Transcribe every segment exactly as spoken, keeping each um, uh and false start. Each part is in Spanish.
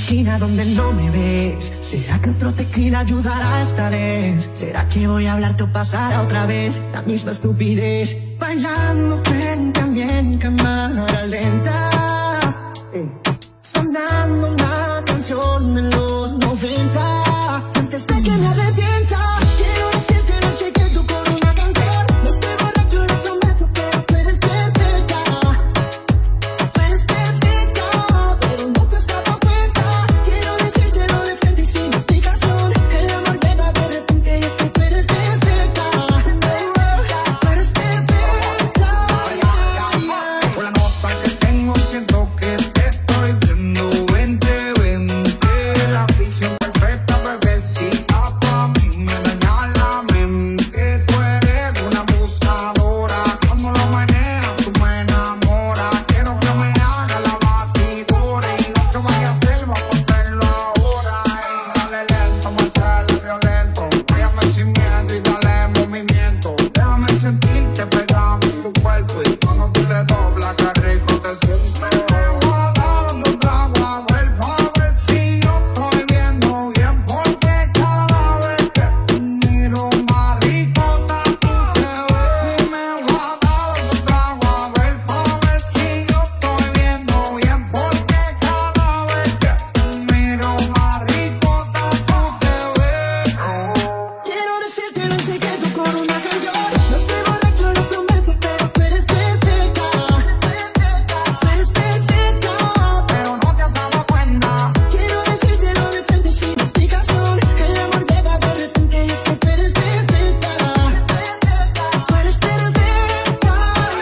esquina donde no me ves. ¿Será que otro tequila ayudará esta vez? ¿Será que voy a hablarte o pasará otra vez la misma estupidez? Bailando frente a mí en cámara lenta, sonando una canción de los noventa. Antes de que me arrepienta, quiero decirte un secreto con una canción. No estoy borracho, no prometo, pero tú eres perfecta. Tú eres perfecta, pero no te has dado cuenta. Quiero decírtelo de frente y sin explicación. El amor llega de repente y es que tú eres perfecta. Tú eres perfecta. Por la nota que tengo siento que te estoy viendo. Vente, vente, la visión perfecta, bebecita, pa' mí me daña la mente. Tú eres una abusadora, cuando lo manejas tú me enamoras. Quiero que me hagas la batidora y no que vaya a hacer, vamos a hacerlo ahora. Y dale lento, muéstrale violento, váyame sin miedo y dale movimiento. Déjame sentirte pegado en tu cuerpo y cuando tú te doblas, qué rico te siento. Me voy a dar un trago a ver, pa' ver si yo estoy viendo bien, porque cada vez que te miro más rico tú te ves. Me voy a dar un trago a ver, pa' ver si yo estoy viendo bien, porque cada vez que te miro más rico tú te ves. Quiero decirte un secreto con una canción. No estoy borracho, lo prometo, pero tú eres perfecta. Tú eres perfecta, Pero no te has dado cuenta. quiero decírtelo de frente sin explicación. El amor llega de repente y es que tú eres perfecta. Tú eres perfecta.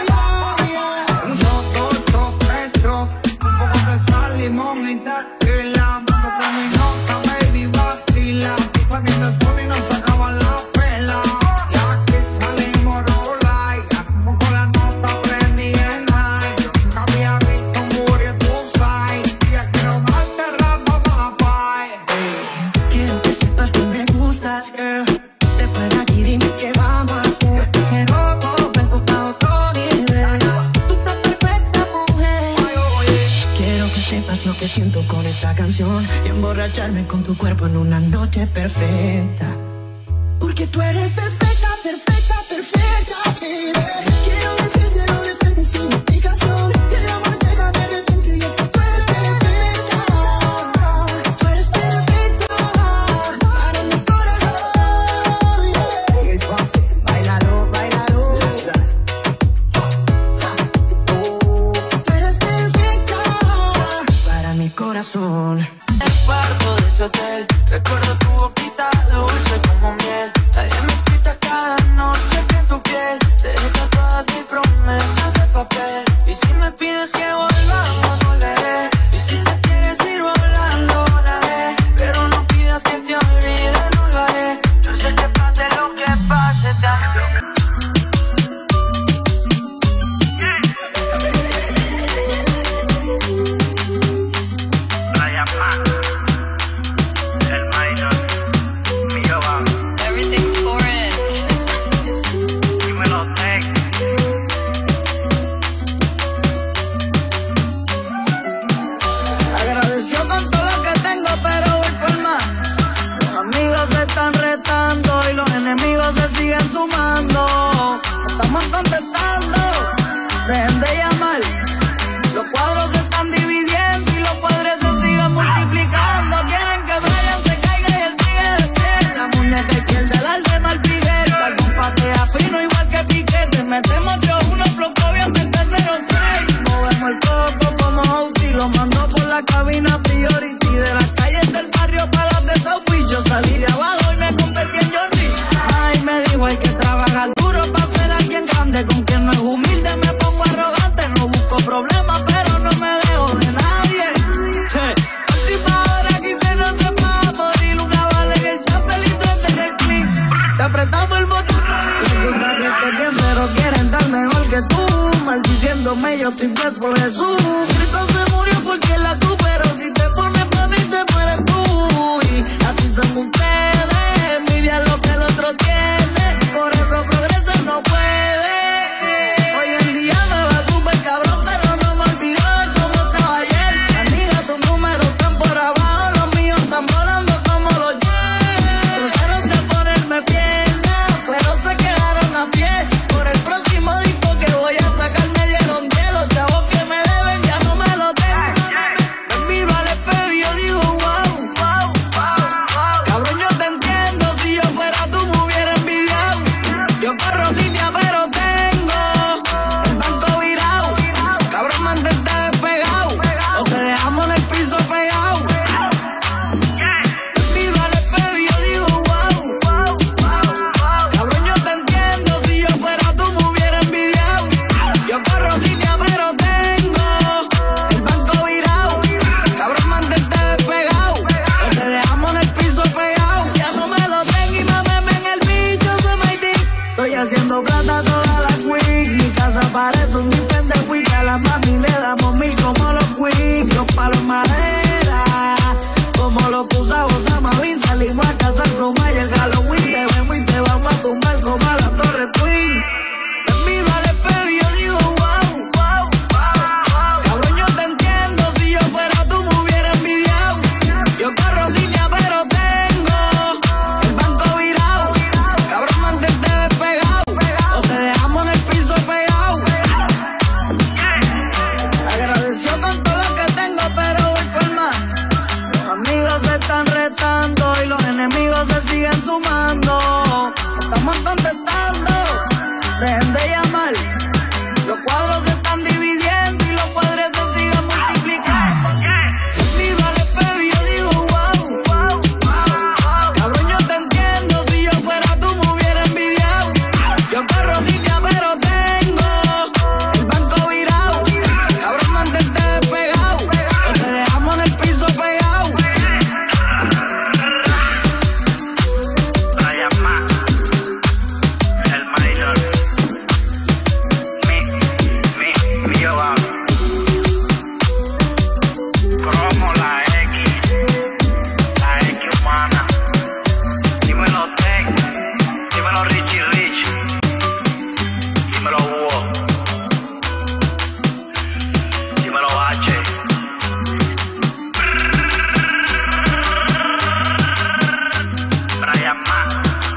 Un shot, dos shots, tres shots, un poco de sal, limón y tequila. Porque mi nota, baby, vacila. Fucking de sol y nos sacaban la pela. Y aquí salimos rola y andamos con la nota prendida en high. Yo nunca había visto un booty en tu side. Y ya quiero darte rapa, papá. Quiero que sepas que me gustas, girl. Después de aquí dime qué vamos a hacer. Quiero volver a otro nivel. Tú estás perfecta, mujer. Quiero que sepas lo que siento con esta canción y emborracharme con tu cuerpo en una noche perfecta. Porque tú eres perfecta, perfecta, perfecta, baby. Quiero decírtelo de frente sin explicación. El amor llega de repente y es que tú eres perfecta. Tú eres perfecta para mi corazón. Es fácil, bailalo, bailalo. Tú eres perfecta para mi corazón. El cuarto de ese hotel, recuerdo tu boquita dulce como miel. Nadie me quita cada noche que en tu piel te deja todas mis promesas de papel. Y si me pides que volvamos, volveré. Y si te quieres ir volando, volaré. Pero no pidas que te olvide, no lo haré. Yo sé que pase lo que pase, te amo. Everything for it. Agradeció con todo lo que tengo, pero voy por más. Los amigos se están retando y los enemigos se siguen sumando. Estamos contestando, dejen de llamar. Los cuadros se están dividiendo y los padres se siguen multiplicando. Quieren que Brian se caiga y el tigre de pie. La muñeca izquierda, la alma al piguete. Carbón patea fino igual que piquete. Metemos yo uno, floco obviamente cero seis. Movemos el coco como Outi. Lo mando por la cabina priority. De las calles del barrio para las de South Beach. Yo salí de abajo y me convertí en John Rich. Ay, me dijo hay que trabajar duro para ser alguien grande. Con quien no es humilde me pongo arrogante. No busco problemas pero no me dejo de nadie. Che, última hora quise no se va a morir. Una bala en el chapelito en el clip. Te apretamos el botón. Les gusta que estés bien pero quieren estar mejor que tú. Maldiciéndome yo estoy blessed por Jesús. Cristo se murió porque la tú, pero si te pones pa' mí te mueres tú. Y así son ustedes, envidia lo que el otro tiene. Por eso progreso no puede. Hoy en día me va súper cabrón, pero no me olvidó cómo estaba ayer. Amiga, tus números están por abajo. tú sabes, Samavin, salimos a cazar pluma y el Halloween. Te vemos y te vamos a tumbar como a la Torre Twin. Me miro al espejo y yo digo wow, wow, wow. Cabrón, yo te entiendo, si yo fuera tú me hubiera envidiado. Yo corro línea pero tengo el banco virado. Cabrón, mantente despegado o te dejamos en el piso pegado. Agradecido con todo lo que tengo pero voy por más. Los amigos se están retando y los enemigos se siguen sumando. Estamos contestando, dejen de llamar. Los cuadros se están dividiendo y los cuadros se siguen multiplicando. Miro al espejo y yo digo wow, wow, wow. Cabrón, yo te entiendo, si yo fuera tú me hubiera envidiado. Yo corro línea pero tengo el banco virado. Cabrón, mantente despegado o te dejamos en el piso pegado. Brian Mac, el mayor, mi, mi, mi yo hablo, como la X, la X humana, dímelo Tech, dímelo Richie Rich, dímelo Hugo, dímelo H, Brian Mac.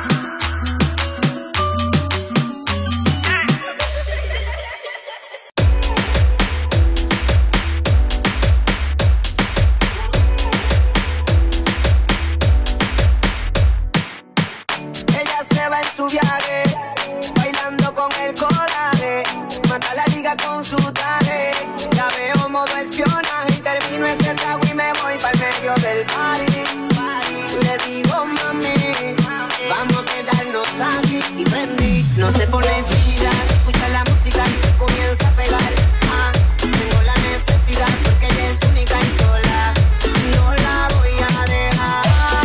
Ella se va en su viaje, bailando con el coraje, mata la liga con su traje. Ya veo modo espionaje y termino este trago y me voy para el medio del party. Le digo mami, vamos a quedarnos aquí y prendí. No se pone enseguida, escucha la música y se comienza a pegar. Ah, tengo la necesidad porque ella es única y sola. No la voy a dejar.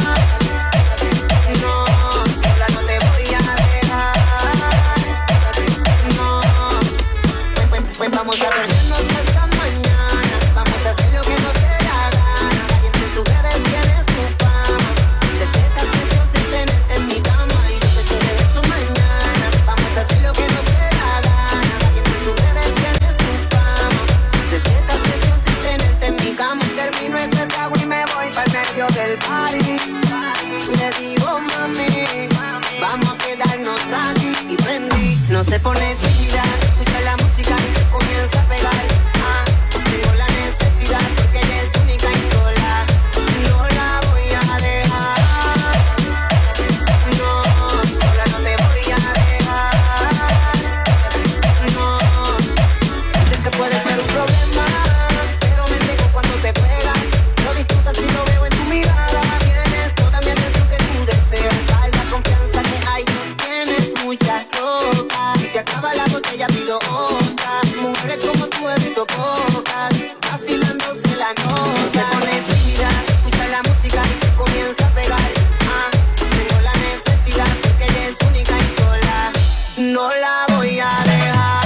No, sola no te voy a dejar. No, pues, pues, pues vamos a perdernos hasta mañana. Vamos a hacer lo que nos dé la gana. Nadie entre sus redes tiene su fama. Despierta presión de tenerte en mi cama y yo te seré de eso mañana. Vamos a hacer lo que nos dé la gana. Nadie entre sus redes tiene su fama. Despierta presión de tenerte en mi cama. Termino este trago y me voy para el medio del party. Le digo mami, vamos a quedarnos aquí y prendí. No se pone tímida, escucha la música y se comienza a pegar. Ah, tengo la necesidad porque ella es única y sola. No la voy a dejar. No, sola no te voy a dejar. No, sé que puede ser un problema, pero me ciego cuando te pegas. Lo disfrutas y lo veo en tu mirada. Tienes toda mi atención que tú deseas. Hay la confianza que hay, tú tienes mucha loca. Y se acaba la botella, pido otra. Mujeres como tú he visto pocas, vacilándose la nota. Se pone tímida, escucha la música y se comienza a pegar. Ah, tengo la necesidad porque ella es única y sola. No la voy a dejar.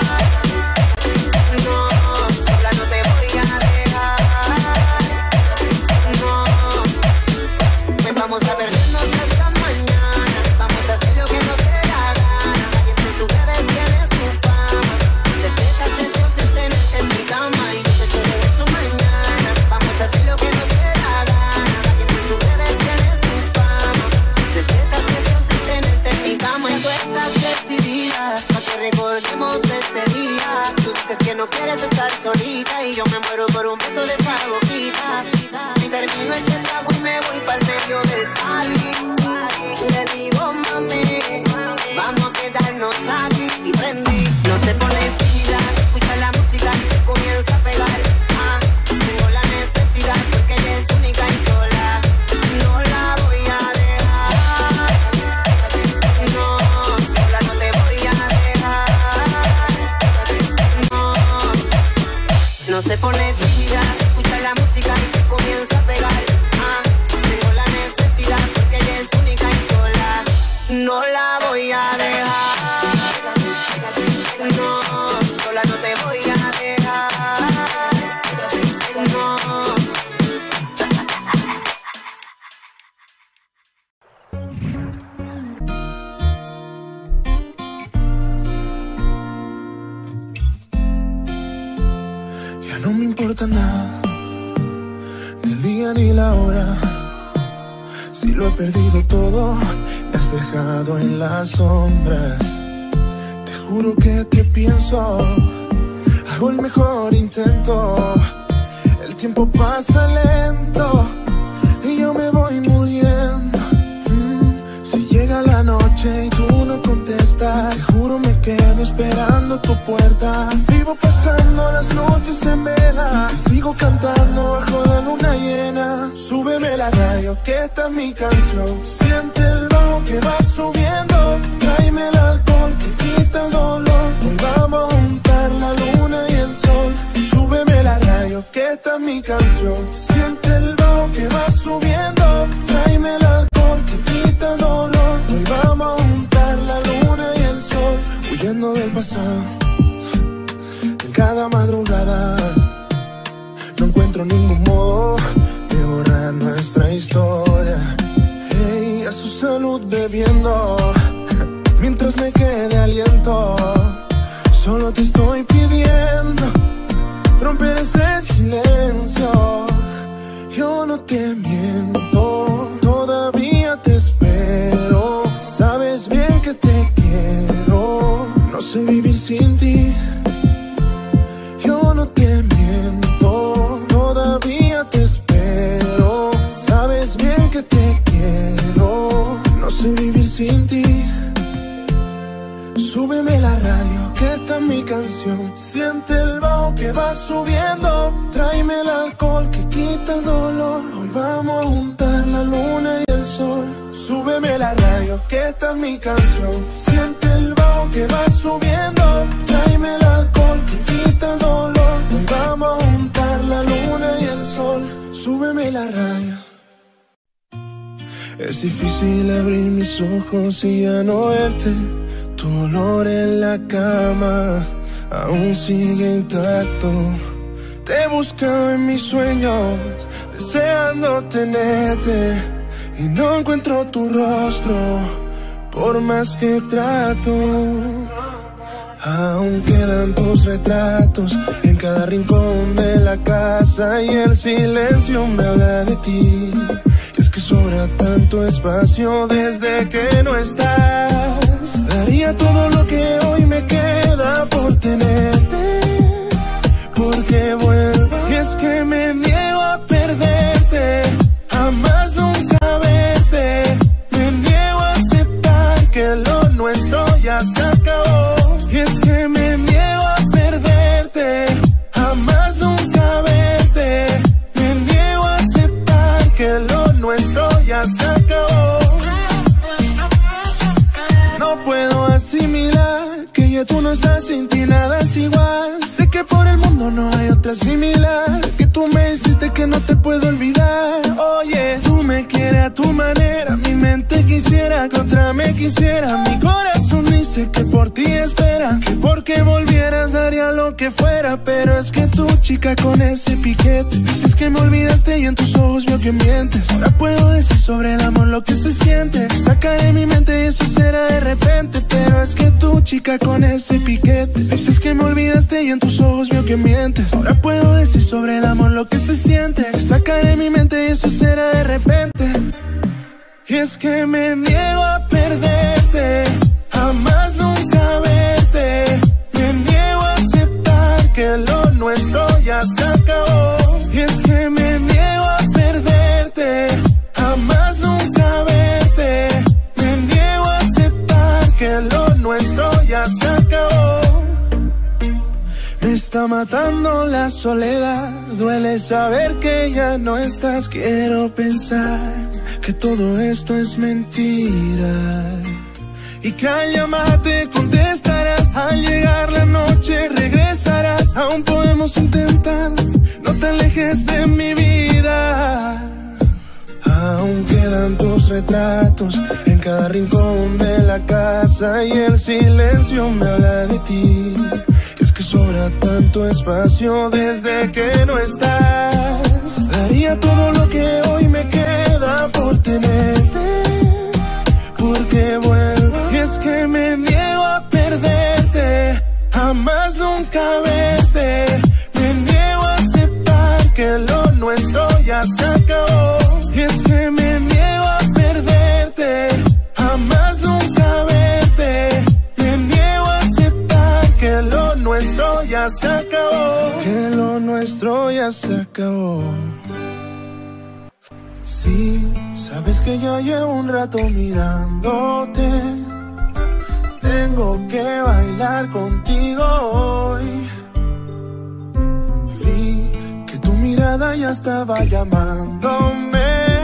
No, sola no te voy a dejar. No, pues vamos a perdernos hasta mañana. Vamos a hacer lo que nos dé la gana. Nadie entre sus redes tiene su fama. Despierta atención de tenerte en mi cama y yo te seré de eso mañana. Vamos a hacer lo que nos dé la gana. Nadie entre sus redes tiene su fama. Despierta atención de tenerte en mi cama y tú estás decidida a que recordemos este día. Tú dices que no quieres estar solita y yo me muero por un beso de esa boquita. Y termino este trago y me voy para el medio del party. importa nada, ni el día ni la hora. Si lo he perdido todo, me has dejado en las sombras. Te juro que te pienso, hago el mejor intento. El tiempo pasa lento y yo me voy muriendo. mm. Si llega la noche y tú no contestas, te juro me quedo esperando tu puerta. Vivo pasando las noches en vela, te sigo cantando bajo la luna llena. Súbeme la radio que esta es mi canción. Siente el bajo que va subiendo, tráeme el alcohol que quita el dolor. Hoy vamos a juntar la luna y el sol. Súbeme la radio que esta es mi canción. Siente el bajo que va subiendo, tráeme el alcohol que quita el dolor. Hoy vamos a juntar la luna y el sol. Huyendo del pasado, en cada madrugada no encuentro ningún modo de borrar nuestra historia. Hey, a su salud bebiendo, mientras me quede aliento. Solo te estoy pidiendo romper este silencio. Yo no te miento, todavía te espero. Sabes bien que te quiero, no sé vivir sin ti. Yo no te miento, todavía te espero. Sabes bien que te quiero, no sé vivir sin ti. Súbeme la radio, que esta es mi canción. Siente el bajo que va subiendo, tráeme el alcohol que quita el dolor. Hoy vamos a juntar la luna y el sol. Súbeme la radio, que esta es mi canción. Siente el bajo que va subiendo, tráeme el alcohol que quita el dolor. Hoy vamos a juntar la luna y el sol. Súbeme la radio. Es difícil abrir mis ojos y ya no verte. Tu olor en la cama aún sigue intacto. Te he buscado en mis sueños, deseando tenerte, y no encuentro tu rostro, por más que trato. Aún quedan tus retratos en cada rincón de la casa, y el silencio me habla de ti. Es que sobra tanto espacio desde que no estás. Daría todo lo que hoy me queda por tenerte, porque vuelvo. Y es que me niego a perderte, jamás nunca verte. Me niego a aceptar que lo nuestro ya se acabó. Y es que me niego a perderte, jamás nunca verte. Me niego a aceptar que lo nuestro ya se acabó. No puedo asimilar que ya tú no estás, sin ti nada es igual. Sé que por el mundo no hay otra similar, que tú me hiciste que no te puedo olvidar. Oye, tú me quieres a tu manera, mi mente quisiera que otra me quisiera. Mi corazón dice que por ti espera, que porque volvieras daría lo que fuera. Pero es que tú, chica, con ese piquete, dices que me olvidaste y en tus ojos veo que mientes. Ahora puedo decir sobre el amor lo que se siente, sacaré mi mente y eso será de repente. Pero es que tú, chica, con ese piquete, dices que me olvidaste y en tus ojos veo que mientes. Ahora puedo decir sobre el amor lo que se siente, sacaré mi mente y eso será de repente. Y es que me niego a perderte, jamás nunca verte. Me niego a aceptar que lo nuestro ya se acabó. Y es que me niego a perderte, jamás nunca verte. Me niego a aceptar que lo nuestro ya se acabó. Me está matando la soledad, duele saber que ya no estás. Quiero pensar que todo esto es mentira, y que al llamarte contestarás. Al llegar la noche regresarás. Aún podemos intentar, no te alejes de mi vida. Aún quedan tus retratos en cada rincón de la casa, y el silencio me habla de ti. Es que sobra tanto espacio desde que no estás. Daría todo lo que hoy me queda por tenerte, porque vuelvo. Y es que me niego a perderte, jamás nunca verte. Me niego a aceptar ya se acabó. Sí, sabes que ya llevo un rato mirándote. Tengo que bailar contigo hoy. Vi que tu mirada ya estaba llamándome.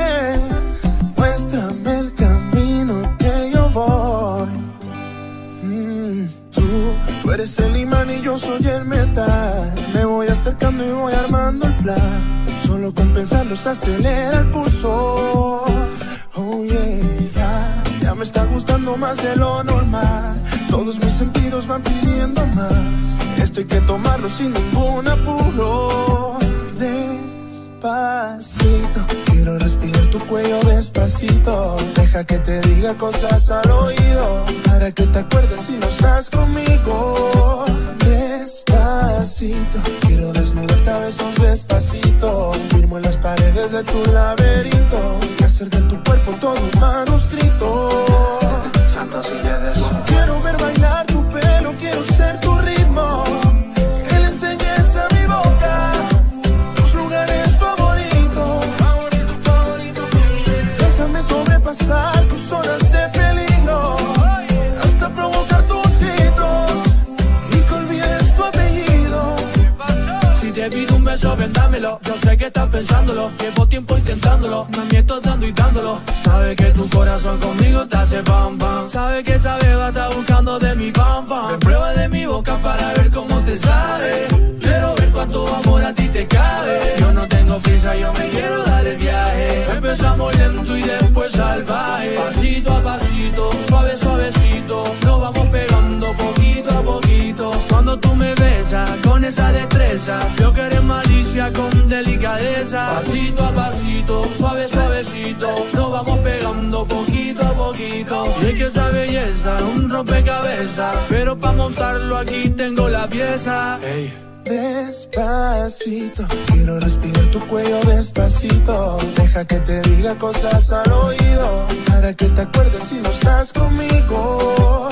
Muéstrame el camino que yo voy. Mm, tú, tú eres el imán y yo soy el metal. Me voy acercando y voy armando el plan. Solo con pensarlo se acelera el pulso. Oh yeah, ya, ya me está gustando más de lo normal. Todos mis sentidos van pidiendo más. Esto hay que tomarlo sin ningún apuro. Despacito, quiero respirar tu cuello despacito. Deja que te diga cosas al oído, para que te acuerdes si no estás conmigo. Despacito, quiero desnudarte a besos despacito. Firmo en las paredes de tu laberinto y hacer de tu cuerpo todo un manuscrito. Santos y Yedes. Quiero ver bailar tu pelo, quiero ser tu ritmo. Que le enseñes a mi boca tus lugares favoritos. Favorito, favorito. Déjame sobrepasar tus zonas de peligro, hasta provocar tus gritos y que olvides tu apellido. Si te pido un beso, ven, dámelo. Yo sé que estás pensándolo, llevo tiempo intentándolo. Me miento dando y dándolo. Sabe que tu corazón conmigo te hace pam pam. Sabe que esa beba está buscando de mi pam pam. Ven, prueba de mi boca para ver cómo te sabe. Quiero ver cuánto amor a ti te cabe. Yo no tengo prisa, yo me quiero dar el viaje. Empezamos lento y después salvaje. Pasito a pasito, suave suavecito, nos vamos pegando poquito a poquito. Cuando tú me besas con esa destreza, yo que eres malicia con delicadeza. Pasito a pasito, suave suavecito, nos vamos pegando poquito a poquito. Y es que esa belleza es un rompecabezas, pero pa' montarlo aquí tengo la pieza. Hey. Despacito, quiero respirar tu cuello despacito. Deja que te diga cosas al oído, para que te acuerdes si no estás conmigo.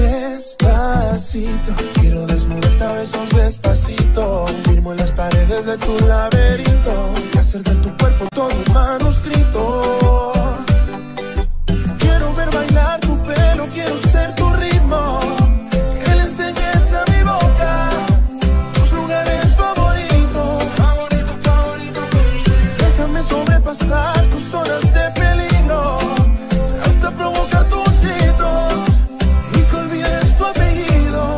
Despacito, quiero desnudarte a besos despacito. Firmo en las paredes de tu laberinto y hacer de tu cuerpo todo un manuscrito. Quiero ver bailar tu pelo, quiero ser tu ritmo. Que le enseñes a mi boca tus lugares favoritos. Favorito, favorito. Déjame sobrepasar tus zonas de peligro, hasta provocar tus gritos y que olvides tu apellido.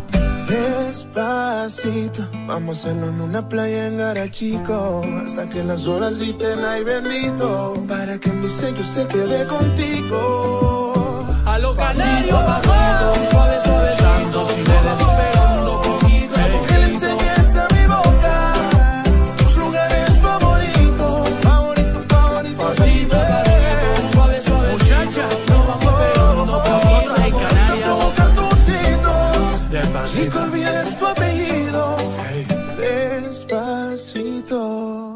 Despacito, vamos a hacerlo en una playa en Garachico, hasta que las olas griten ay bendito, para que mi sello se quede contigo. A lo canario, pasito, suave, suavecito, si le des pegando poquito a poquito. Que le enseñes a mi boca tus lugares favoritos. Favorito, favorito. Pasito, pasito, suave, suavecito, nos vamos pegando poquito en hasta Canarias. provocar tus gritos y que Despacito. olvides tu apellido. Hey. Despacito.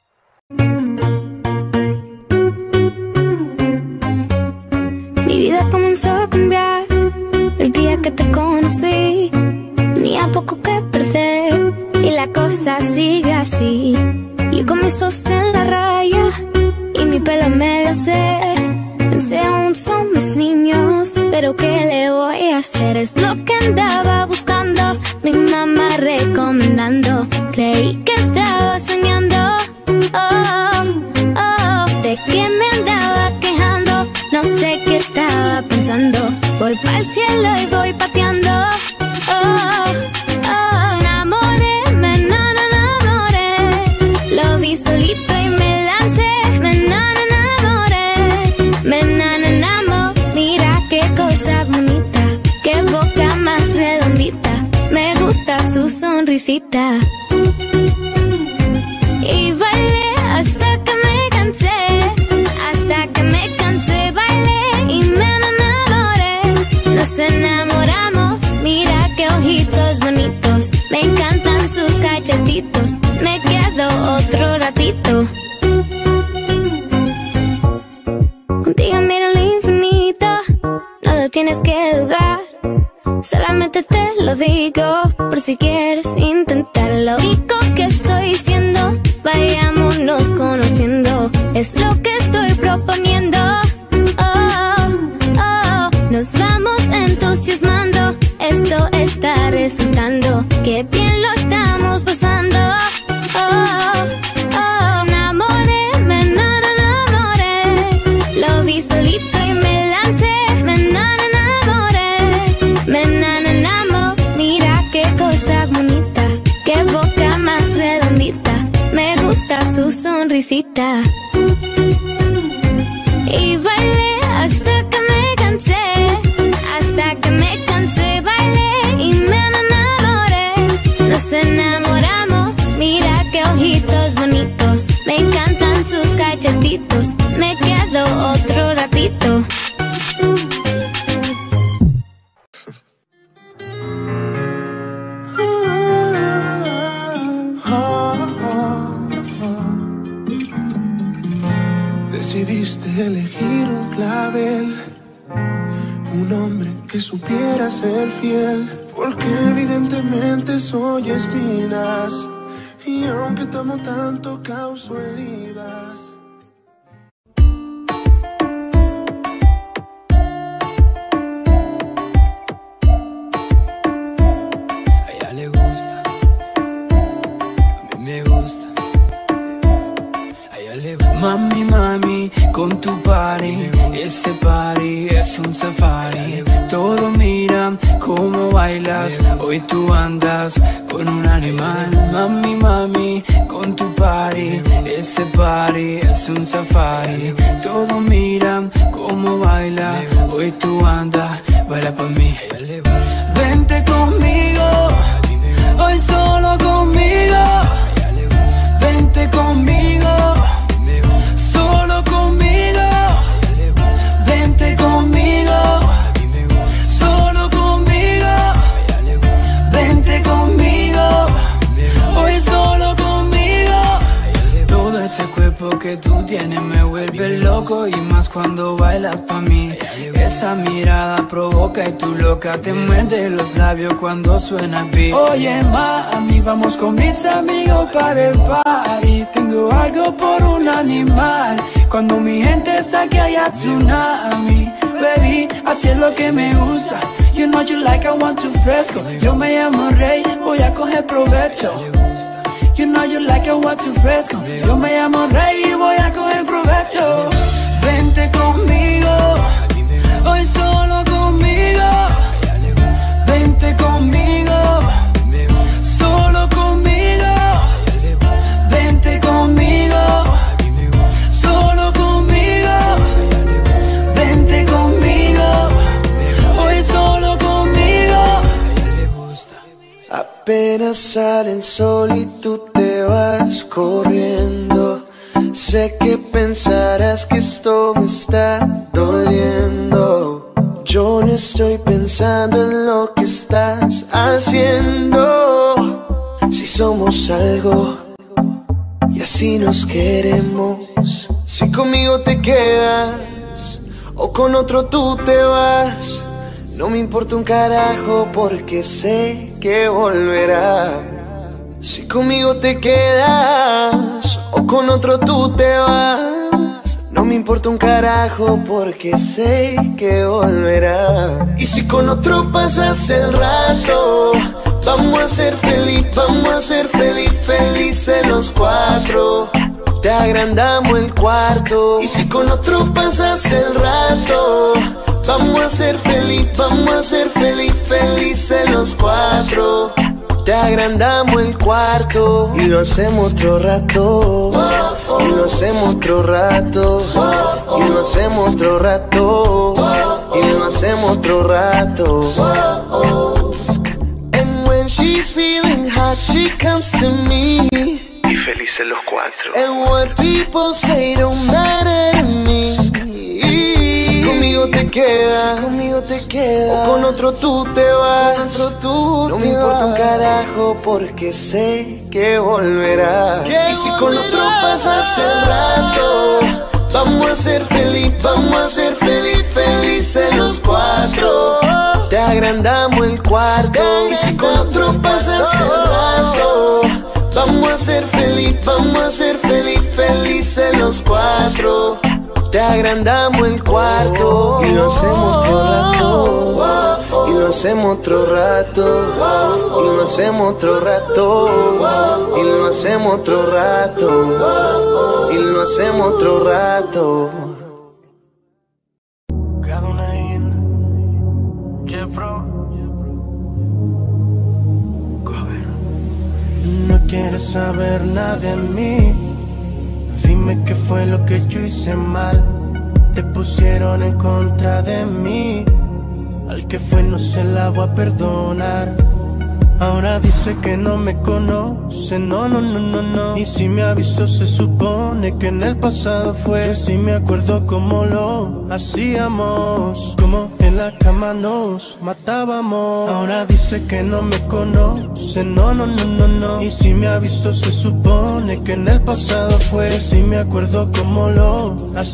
Mi vida comenzó a cambiar el día que te conocí. Tenía poco que perder y la cosa sigue así. Yo con mis sostén en la raya y mi pelo medio sé. Pensé aún somos niños, pero ¿qué le voy a hacer? Es lo que andaba buscando, mi mamá recomendando. Creí que estaba soñando, oh, oh, de que me andaba quejando. No sé qué estaba pensando. Voy pa'l cielo y voy pateando. Oh, oh, enamoré, me enano, enamoré. Lo vi solito y me lancé. Me enano, enamoré. Me enano, enamoré. Mira qué cosa bonita, qué boca más redondita. Me gusta su sonrisita. Y bailé hasta que me cansé. Hasta que me cansé, bailé y me enamoré. Nos enamoramos, mira qué ojitos bonitos. Me encantan sus cachetitos. Me quedo otro ratito. Contigo miro el infinito, no lo tienes que dudar. Solamente te lo digo por si quieres intentarlo. Digo que estoy siendo Y bailé hasta que me cansé, hasta que me cansé, bailé y me enamoré. Nos enamoramos, mira qué ojitos bonitos, me encantan sus cachetitos, me quedo otro ratito. Decidiste elegir un clavel, un hombre que supiera ser fiel, porque evidentemente soy espinas, y aunque te amo tanto causo heridas. A ella le gusta, a mí me gusta. Mami, mami, con tu party, este party es un safari. Todo miran cómo bailas, hoy tú andas con un animal. Mami, mami, con tu party, este party es un safari. Todo miran cómo baila, hoy tú andas, baila pa' mí. Vente conmigo, hoy solo conmigo. Vente conmigo, solo conmigo, vente conmigo, solo conmigo, vente conmigo, hoy solo conmigo. Todo ese cuerpo que tú tienes me vuelve loco, y más cuando bailas pa' mí. Esa mirada provoca y tú loca te muerde los labios cuando suena el beat. Oye mami, vamos con mis amigos para el party. Tengo algo por un animal. Cuando mi gente está aquí hay tsunami. Baby, así es lo que me gusta. You know you like I want to fresco. Yo me llamo Rey, voy a coger provecho. You know you like I want to fresco. Yo me llamo Rey y voy a coger provecho. Vente conmigo, hoy solo conmigo. Vente conmigo, solo conmigo. Vente conmigo, solo conmigo. Vente conmigo, hoy solo conmigo. Apenas sale el sol y tú te vas corriendo. Sé que pensarás que esto me está doliendo. Yo no estoy pensando en lo que estás haciendo. Si somos algo y así nos queremos. Si conmigo te quedas o con otro tú te vas, no me importa un carajo porque sé que volverás. Si conmigo te quedas o con otro tú te vas, no me importa un carajo porque sé que volverás. Y si con otro pasas el rato, vamos a ser feliz, vamos a ser feliz, felices los cuatro. Te agrandamos el cuarto. Y si con otro pasas el rato, vamos a ser feliz, vamos a ser feliz, felices los cuatro. Te agrandamos el cuarto y lo hacemos otro rato, y lo hacemos otro rato, y lo hacemos otro rato, y lo hacemos otro rato. And when she's feeling hot, she comes to me. Y felices los cuatro. And what people say don't matter to me. Si conmigo te quedas, si conmigo te quedas, o con otro tú te vas, con otro tú no me importa un carajo porque sé que volverás. Y si con otro pasas el rato, vamos a ser feliz, vamos a ser feliz, felices los cuatro. Te agrandamos el cuarto. Y si con otro pasas el rato, vamos a ser feliz, vamos a ser feliz, felices los cuatro. Te agrandamos el cuarto y lo hacemos otro rato, y lo hacemos otro rato, y lo hacemos otro rato, y lo hacemos otro rato, y lo hacemos otro rato. No quieres saber nada de mí. Dime qué fue lo que yo hice mal. Te pusieron en contra de mí. Al que fue no se la voy a perdonar. Ahora dice que no me conoce, no, no, no, no, no. Y si me avisó se supone que en el pasado fue. Yo sí me acuerdo cómo lo hacíamos, como en la cama nos matábamos. Ahora dice que no me conoce, no, no, no, no, no. Y si me avisó se supone que en el pasado fue. Yo sí me acuerdo cómo lo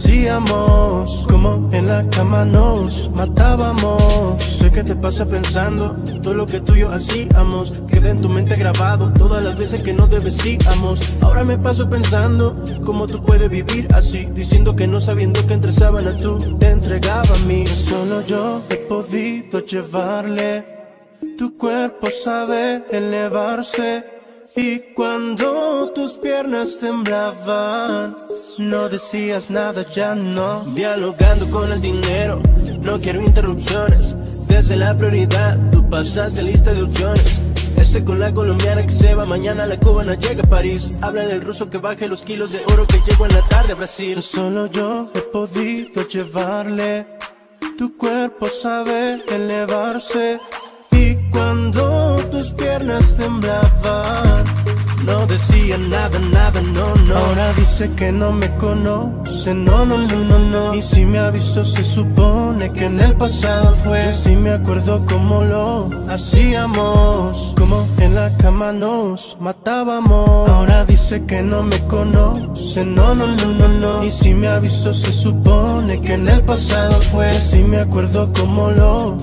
hacíamos, como en la cama nos matábamos. Sé que te pasa pensando todo lo que tú y yo hacíamos. Queda en tu mente grabado todas las veces que no decíamos. Ahora me paso pensando cómo tú puedes vivir así, diciendo que no, sabiendo que entre sábanas tú te entregabas a mí. Solo yo he podido llevarle. Tu cuerpo sabe elevarse. Y cuando tus piernas temblaban, no decías nada, ya no. Dialogando con el dinero, no quiero interrupciones. Desde la prioridad, tú pasaste lista de opciones. Estoy con la colombiana que se va, mañana la cubana llega a París. Háblale el ruso que baje los kilos de oro que llego en la tarde a Brasil. Solo yo he podido llevarle. Tu cuerpo sabe elevarse. Y cuando tus piernas temblaban, no decía nada, nada, no, no. Ahora dice que no me conoce, no, no, no, no, no. Y si me avisó se supone que en el pasado fue. Yo sí me acuerdo cómo lo hacíamos, como en la cama nos matábamos. Ahora dice que no me conoce, no, no, no, no, no. Y si me avisó se supone que en el pasado fue. Yo sí me acuerdo cómo lo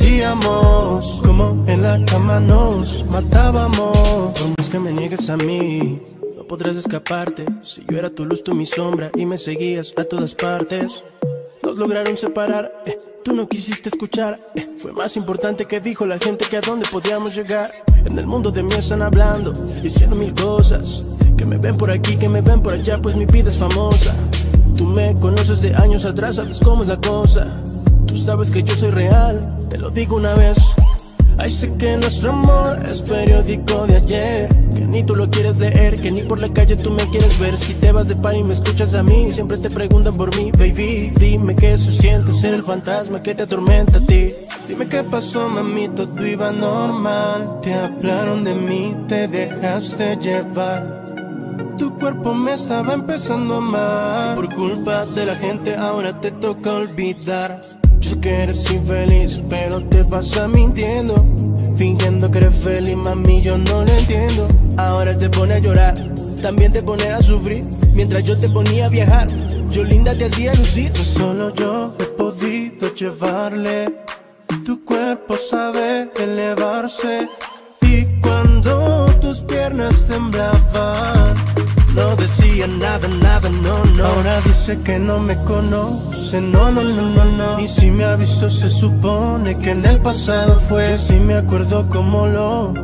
hacíamos, como en la cama nos matábamos. Por más que me niegues a mí, no podrás escaparte. Si yo era tu luz, tú mi sombra, y me seguías a todas partes. Nos lograron separar, eh, tú no quisiste escuchar, eh, fue más importante que dijo la gente que a dónde podíamos llegar. En el mundo de mí están hablando, diciendo mil cosas, que me ven por aquí, que me ven por allá, pues mi vida es famosa. Tú me conoces de años atrás, sabes cómo es la cosa. Tú sabes que yo soy real, te lo digo una vez. Ay, sé que nuestro amor es periódico de ayer, que ni tú lo quieres leer, que ni por la calle tú me quieres ver. Si te vas de par y me escuchas a mí, siempre te preguntan por mí, baby. Dime qué se siente ser el fantasma que te atormenta a ti. Dime qué pasó, mami, todo iba normal. Te hablaron de mí, te dejaste llevar. Tu cuerpo me estaba empezando a amar. Por culpa de la gente ahora te toca olvidar. Yo sé que eres infeliz, pero te pasa mintiendo, fingiendo que eres feliz, mami, yo no lo entiendo. Ahora te pone a llorar, también te pone a sufrir, mientras yo te ponía a viajar, yo linda te hacía lucir. Solo yo he podido llevarle. Tu cuerpo sabe elevarse. Y cuando tus piernas temblaban, no decía nada, nada, no, no. Ahora dice que no me conoce, no, no, no, no, no. Y si me avisó se supone que en el pasado fue. Yo sí me acuerdo cómo lo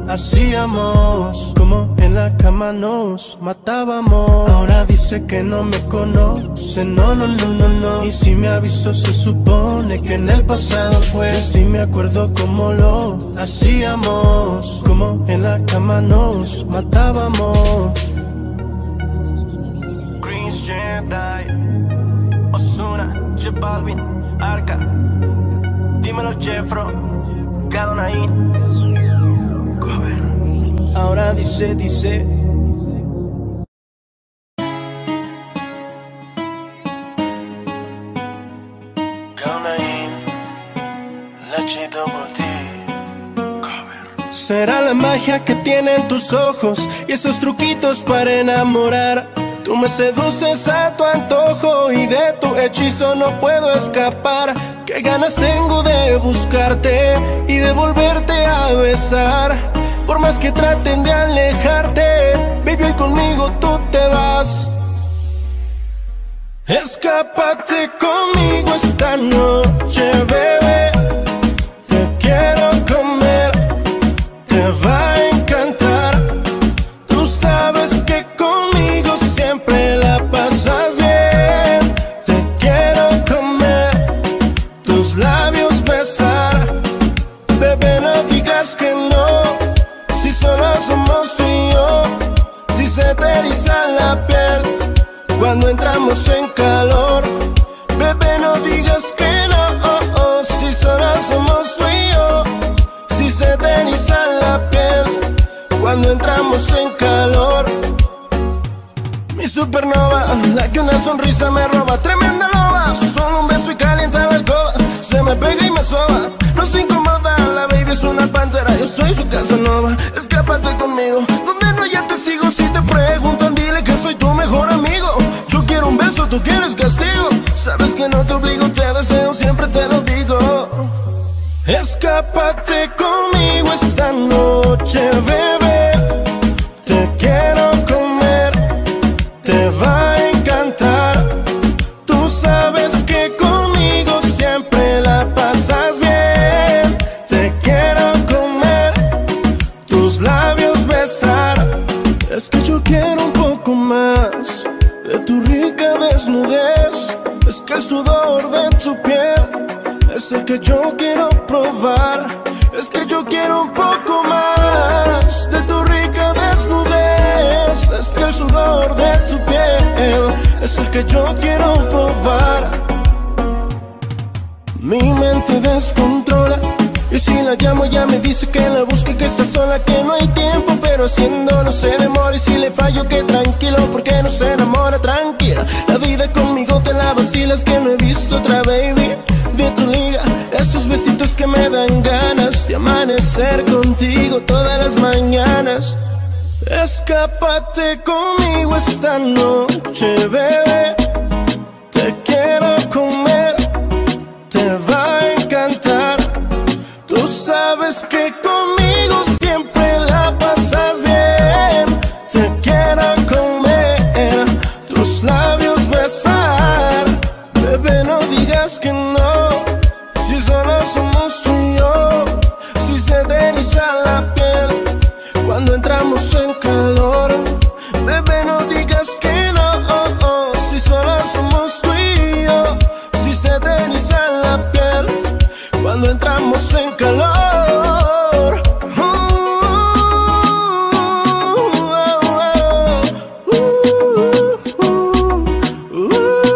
hacíamos, como en la cama nos matábamos. Ahora dice que no me conoce, no, no, no, no, no. Y si me avisó se supone que en el pasado fue. Yo sí me acuerdo cómo lo hacíamos, como en la cama nos matábamos. Jedi, Ozuna, J Balvin, Arca, dímelo Jeffro, Gadonain, Cover. Ahora dice, dice. Gadonain, H Double D, Cover. Será la magia que tienen tus ojos y esos truquitos para enamorar. Tú me seduces a tu antojo y de tu hechizo no puedo escapar. Qué ganas tengo de buscarte y de volverte a besar. Por más que traten de alejarte, baby, hoy conmigo tú te vas. Escápate conmigo esta noche, bebé. Te quiero comer, te va a encantar. Tú sabes que conmigo siempre la pasas bien. Te quiero comer, tus labios besar. Bebé, no digas que no, si solo somos tú y yo. Si se te eriza la piel cuando entramos en calor. Bebé, no digas que no, oh, oh, si solo somos tú y yo. Si se te eriza la piel cuando entramos en calor. Mi supernova, la que una sonrisa me roba. Tremenda loba, solo un beso y calienta la alcoba. Se me pega y me soba, no se incomoda. La baby es una pantera, yo soy su Casanova. Escápate conmigo, donde no haya testigos. Si te preguntan, dile que soy tu mejor amigo. Yo quiero un beso, tú quieres castigo. Sabes que no te obligo, te deseo, siempre te lo digo. Escápate conmigo esta noche, bebé. Te quiero comer, te va a encantar. Tú sabes que conmigo siempre la pasas bien. Te quiero comer, tus labios besar. Es que yo quiero un poco más de tu rica desnudez. Es que el sudor de tu piel es el que yo quiero probar. Es que yo quiero un poco más de tu rica desnudez. Es que el sudor de tu piel es el que yo quiero probar. Mi mente descontrola, y si la llamo ya me dice que la busque, que está sola, que no hay tiempo, pero haciéndolo se demora. Y si le fallo que tranquilo, porque no se enamora, tranquila. La vida conmigo te la vacilas, que no he visto otra baby de tu liga. Esos besitos que me dan ganas de amanecer contigo todas las mañanas. Escápate conmigo esta noche, bebé. Te quiero comer, te va a encantar. Tú sabes que conmigo siempre la pasas bien. Te quiero comer, tus labios besar. Bebé, no digas que no, si solo somos tú y yo. Si se te eriza la piel cuando entramos en calor. Bebé, no digas que no, oh, oh, si solo somos tú y yo. Si se te eriza la piel cuando entramos en calor. Uh, uh, uh, uh,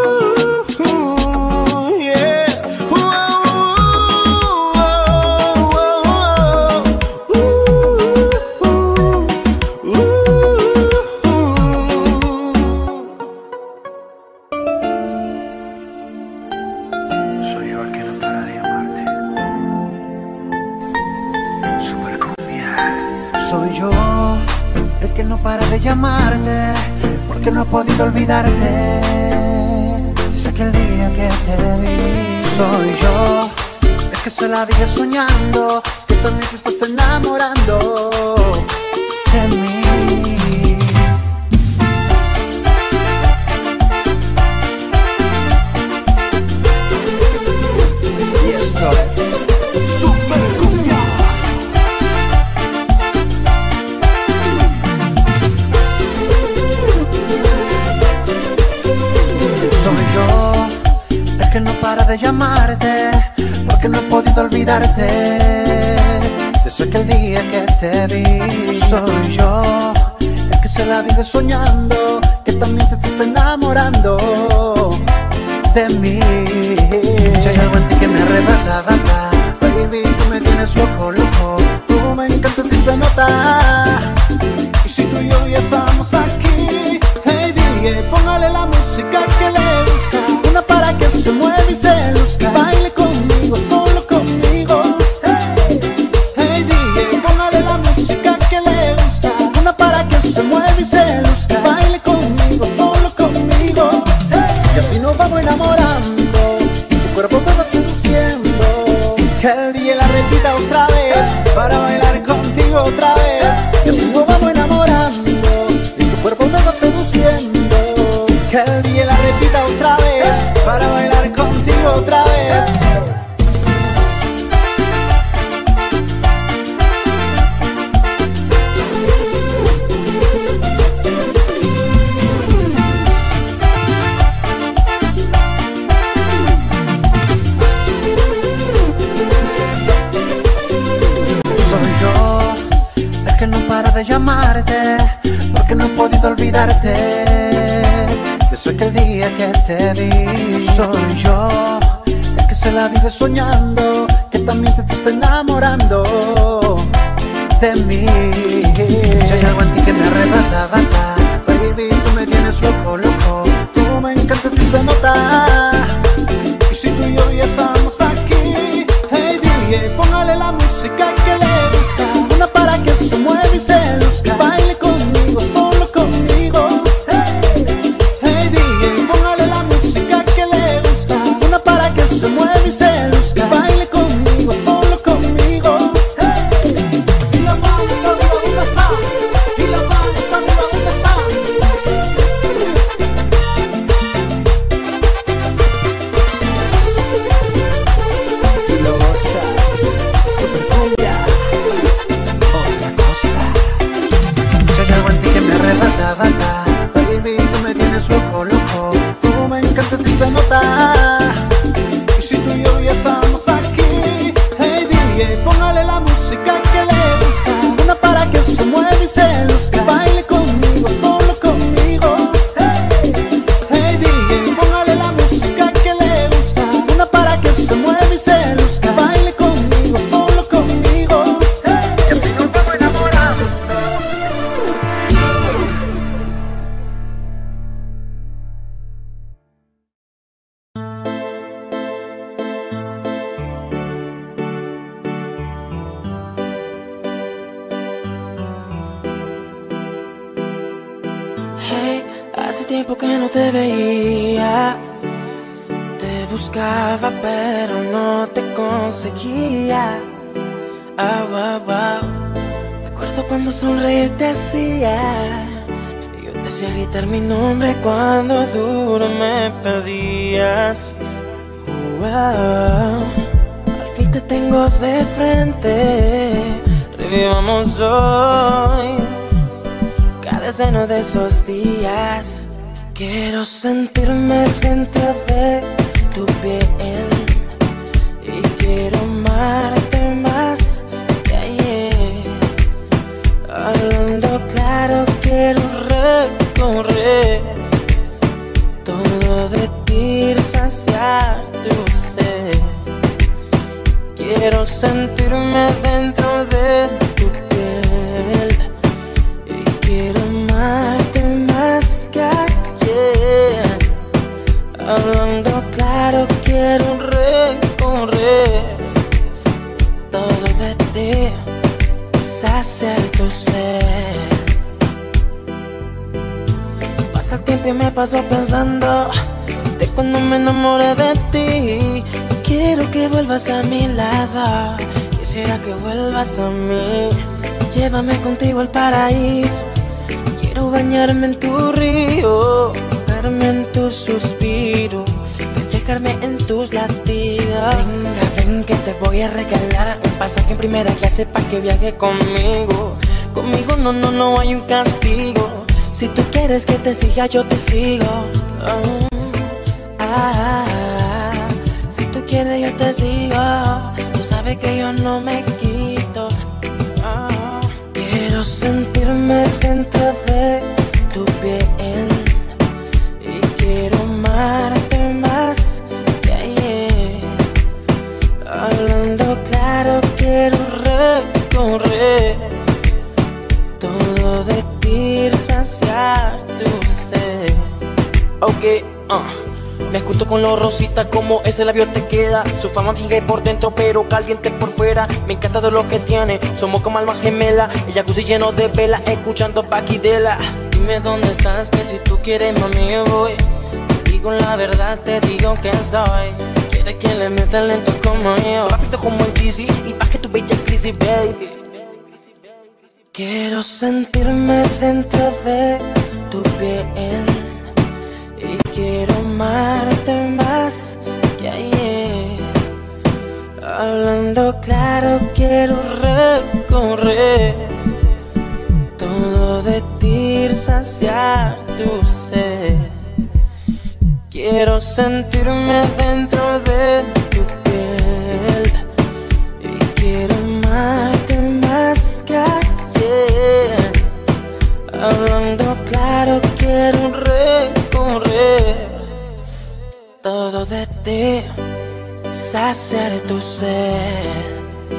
uh, yeah. Uh, Soy yo el que no para de llamarte. Super cumbia. Soy yo el que no para de llamarte, porque no he podido olvidarte desde aquel día que te vi. Soy yo el que se la vive soñando, que también te estás enamorando de mí. Y esto es Super Cumbia. Soy yo el que no para de llamarte, porque no he podido olvidarte desde aquel día que te vi. Soy yo el que se la vive soñando, que también te estás enamorando de mí. Si hay algo en ti que me arrebata, bata, baby, tú me tienes loco, loco. Tú me encantas y se nota. Y si tú y yo ya estamos aquí, hey D J, póngale la música que le gusta, una para que se mueva y se luzca. Baile conmigo, solo conmigo. Hey, hey D J, póngale la música que le gusta, una para que se mueva y se luzca. Baile conmigo, solo conmigo. Hey, y así nos vamos enamorando, tu cuerpo me va seduciendo. Que el D J la repita otra vez, para bailar contigo otra vez. Y así nos vamos enamorando, y tu cuerpo me va seduciendo. Que el D J la repita otra vez, para bailar contigo otra vez. Soy yo el que no para de llamarte, porque no he podido olvidarte Soy que el día que te vi, soy yo, el que se la vive soñando, que también te estás enamorando de mí. Ya hay algo en ti que me arrebata, bata. Baby, tú me tienes loco, loco. Tú me encantas y se nota. Y si tú y yo ya estamos aquí, hey D J, póngale la música que le gusta, una para que se mueva y se luzca. Baile conmigo, solo conmigo. Hey, hey D J, póngale la música que le gusta, una para que se mueva y se luzca. Baile conmigo, solo conmigo. Hey, y la mano está arriba, ¿dónde está? Y la mano está arriba, ¿dónde está? Si lo gozas, super cumbia, otra cosa. Yo hay algo en ti que me arrebata, bata. Baby, tú me tienes loco, loco. Tú me encantas y se nota. Y si tú y yo ya estamos aquí, hey D J, póngale la música que le gusta, una para que se mueva y se luzca. Baile conmigo, solo conmigo. Hey, hey D J, póngale la música que le gusta, una para que se mueva y se luzca. Baile conmigo, solo conmigo. Hey, y así nos vamos enamorando. Hey, hace tiempo que no te veía. Te buscaba pero no te conseguía. Ah, wow, wow. Recuerdo cuando sonreír te hacía. Yo te hacía gritar mi nombre cuando duro me pedías. Wow. Al fin te tengo de frente. Revivamos hoy cada escena de esos días. Quiero sentirme dentro de tu piel y quiero amarte más que ayer. Hablando claro, quiero recorrer todo de ti, saciar tu sed. Quiero sentirme dentro de tu piel y quiero amarte más que ayer. Hablando claro, quiero recorrer todo de ti, saciar tu ser. Pasa el tiempo y me paso pensando de cuando me enamoré de ti. Quiero que vuelvas a mi lado, quisiera que vuelvas a mí. Llévame contigo al paraíso, quiero bañarme en tu río, darme en tu suspiro, reflejarme en tus latidos. Venga, ven que te voy a regalar un pasaje en primera clase pa' que viaje conmigo. Conmigo no, no, no hay un castigo. Si tú quieres que te siga, yo te sigo. Oh, ah, ah, si tú quieres, yo te sigo. Tú sabes que yo no me quito. Oh, quiero sentirme dentro de tu piel y quiero amarte más que ayer. Hablando claro, quiero recorrer todo de ti, saciar tu sed. Ok, uh. me escucho con lo rosita como ese labio te queda. Su fama finge por dentro pero caliente por fuera. Me encanta de lo que tiene, somos como alma gemela. El jacuzzi lleno de vela, escuchando Paquidela. Dime dónde estás, que si tú quieres mami yo voy. Te digo la verdad, te digo que soy. Quieres que le meta lento como yo, rápido como el Dizzy y baje tu bella crisis, baby. Quiero sentirme dentro de tu piel y quiero amarte más que ayer. Hablando claro, quiero recorrer todo de ti, saciar tu sed. Quiero sentirme dentro de tu piel y quiero amarte más que ayer. Hablando claro, quiero recorrer saciar tu sed.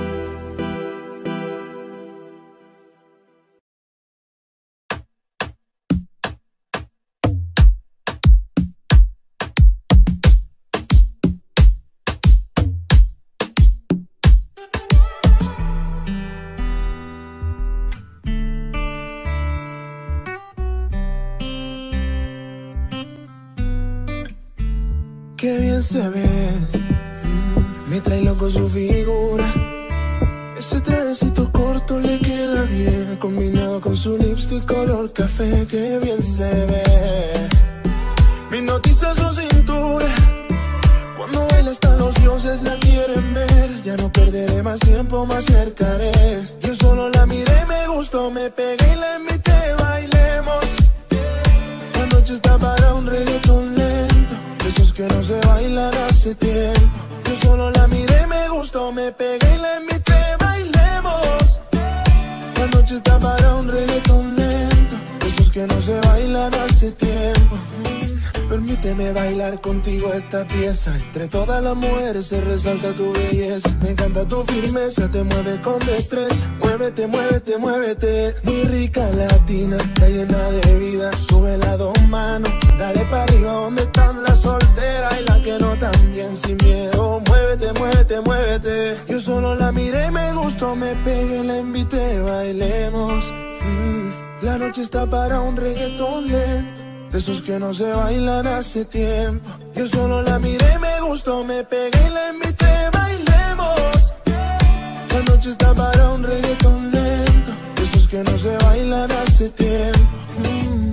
Qué bien se ve, me trae loco su figura. Ese trajecito corto le queda bien, combinado con su lipstick color café. Qué bien se ve, me hipnotiza su cintura. Cuando baila hasta los dioses la quieren ver. Ya no perderé más tiempo, me acercaré. Yo solo la miré, me gustó, me pegué y la invité, bailemos. La noche está para un reggaetón lento, esos que no se bailan hace tiempo. Yo solo la miré, me gustó, me pegué y la invité, bailemos. La noche está para un reggaetón lento, esos que no se bailan hace tiempo. mm, Permíteme bailar contigo esta pieza. Entre todas las mujeres se resalta tu belleza. Me encanta tu firmeza, te mueve con destreza. Muévete, muévete, muévete. Muy rica latina, está llena de vida. Sube las dos manos, dale para arriba donde están las solteras y las que no tan bien sin miedo. Muévete, muévete, muévete. Yo solo la miré, me gustó, me pegué, la invité, bailemos. mm, La noche está para un reggaetón lento, de esos que no se bailan hace tiempo. Yo solo la miré, me gustó, me pegué y la invité, bailemos. La noche está para un reggaetón lento, de esos que no se bailan hace tiempo. mm.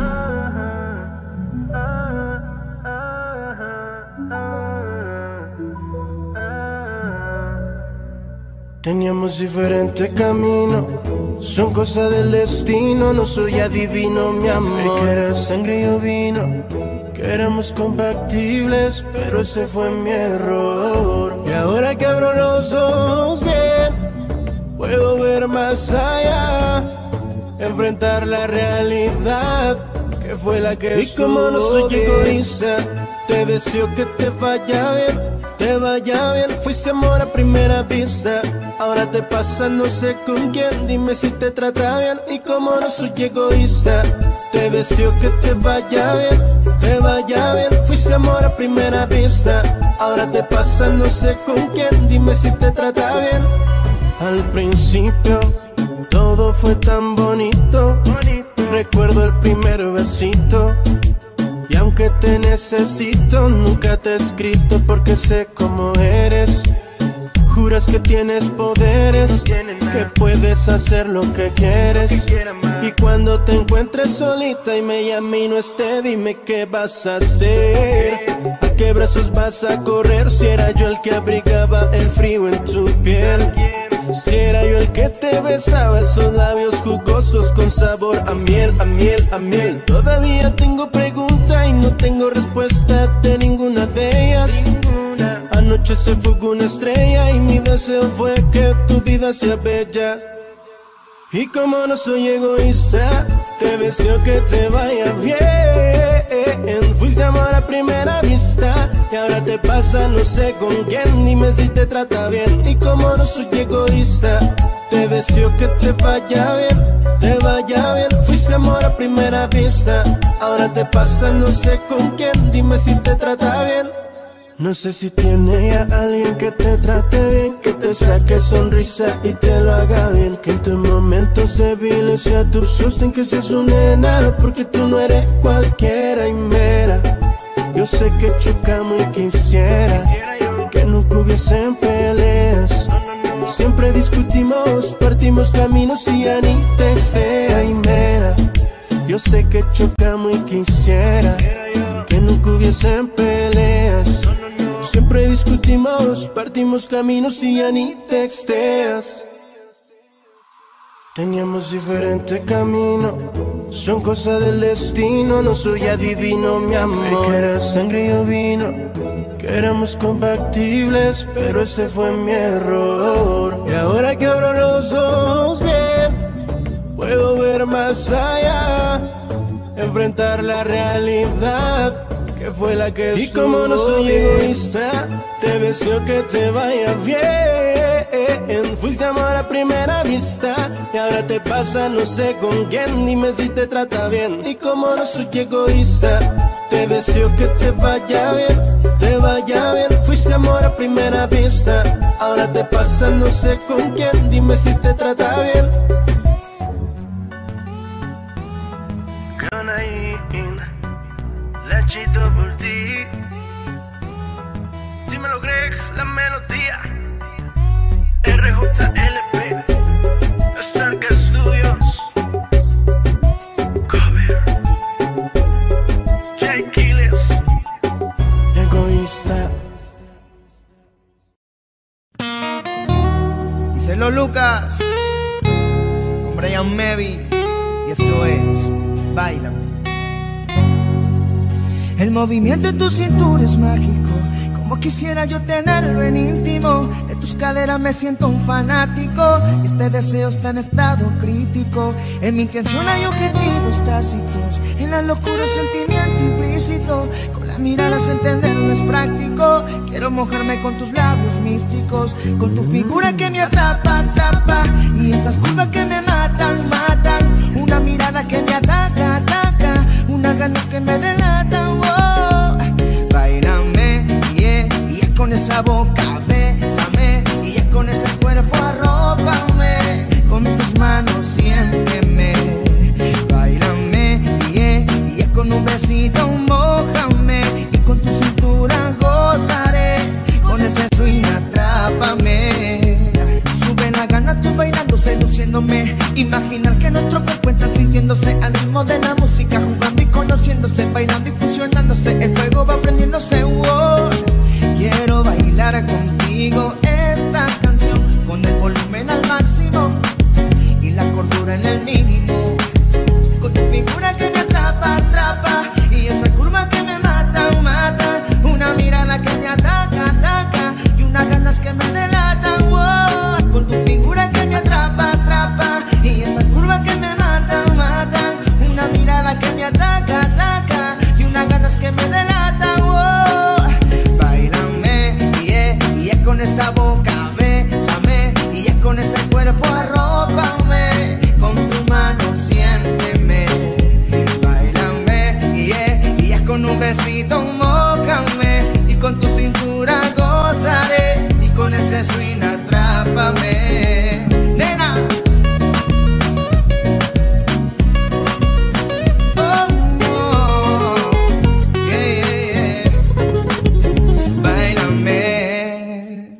Teníamos diferente camino, son cosas del destino. No soy adivino, mi amor. Que era sangre y yo vino, que éramos compatibles, pero ese fue mi error. Y ahora que abro los ojos bien, puedo ver más allá, enfrentar la realidad, que fue la que y como no soy egoísta, te deseo que te vaya bien, te vaya bien. Fuiste amor a primera vista, ahora te pasa no sé con quién. Dime si te trata bien. Y como no soy egoísta, te deseo que te vaya bien, te vaya bien. Fuiste amor a primera vista, ahora te pasa no sé con quién. Dime si te trata bien. Al principio todo fue tan bonito, recuerdo el primer besito. Y aunque te necesito, nunca te he escrito porque sé cómo eres. Juras que tienes poderes, que puedes hacer lo que quieres. Y cuando te encuentres solita y me llame y no esté, dime qué vas a hacer. ¿A qué brazos vas a correr? Si era yo el que abrigaba el frío en tu piel, si era yo el que te besaba esos labios jugosos con sabor a miel, a miel, a miel. Todavía tengo preguntas y no tengo respuesta de ninguna de ellas. Anoche se fugó una estrella y mi deseo fue que tu vida sea bella. Y como no soy egoísta, te deseo que te vaya bien. Fuiste amor a primera vista y ahora te pasa no sé con quién. Dime si te trata bien. Y como no soy egoísta, te deseo que te vaya bien, te vaya bien. Fuiste amor a primera vista, ahora te pasa no sé con quién. Dime si te trata bien. No sé si tiene ya alguien que te trate bien, que te saque sonrisa y te lo haga bien, que en tus momentos débiles sea tu sostén, que seas una nena, porque tú no eres cualquiera y mera. Yo sé que chocamos y quisiera que nunca hubiesen peleas. Siempre discutimos, partimos caminos y ya ni textea y mera. Yo sé que chocamos y quisiera que nunca hubiesen peleas. Siempre discutimos, partimos caminos y ya ni texteas. Teníamos diferente camino, son cosas del destino. No soy adivino, mi amor. Que era sangre y yo vino, que éramos compatibles, pero ese fue mi error. Y ahora que abro los ojos bien, puedo ver más allá, enfrentar la realidad, que fue la que y como no soy egoísta, te deseo que te vaya bien. Fuiste amor a primera vista y ahora te pasa no sé con quién. Dime si te trata bien. Y como no soy egoísta, te deseo que te vaya bien, te vaya bien. Fuiste amor a primera vista, ahora te pasa no sé con quién. Dime si te trata bien. Gonna in, lechito por ti. Dímelo Greg, la melodía. R J L P, Cerca Studios. Cover J Killers. Egoísta. Díselo Lucas con Brian Mevy. Y esto es Báilame. El movimiento en tu cintura es mágico, como quisiera yo tenerlo en íntimo. De tus caderas me siento un fanático y este deseo está en estado crítico. En mi intención hay objetivos tácitos, en la locura el sentimiento implícito. Con las miradas entenderlo es práctico. Quiero mojarme con tus labios místicos, con tu figura que me atrapa, atrapa, y esas curvas que me matan, matan. Una mirada que me ataca, ataca, unas ganas que me delatan, wow. Báilame, yeah, y es con esa boca, bésame, y es con ese cuerpo arrópame, con tus manos siénteme. Báilame, yeah, y es con un besito mójame, y con tu cintura gozaré, con ese swing atrápame. Sube la gana tú bailando, seduciéndome. Imaginar que nuestro cuerpo está sintiéndose al ritmo de la música, jugando y conociéndose, bailando y fusionándose. El fuego va prendiéndose, wow. Quiero bailar contigo esta canción con el volumen al máximo y la cordura en el mínimo. Con tu figura que me atrapa, atrapa, y esa curva que me mata, mata. Una mirada que me ataca, ataca, y unas ganas que me delatan, wow. Con tu figura que me atrapa, atrapa, y esa curva que me mata, mata. Una mirada que me ataca, ataca, y unas ganas que me delatan, wow. Báilame, yeah, y es con esa boca, bésame, y es con ese cuerpo arrópame, con tu mano siénteme. Báilame, yeah, y es con un besito mójame, y con tu cintura gozaré, y con ese swing atrápame, nena. Oh, oh, yeah, yeah, yeah. Báilame.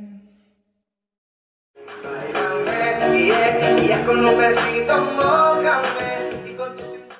Báilame, yeah, y es con un besito mójame, y con tu cintura.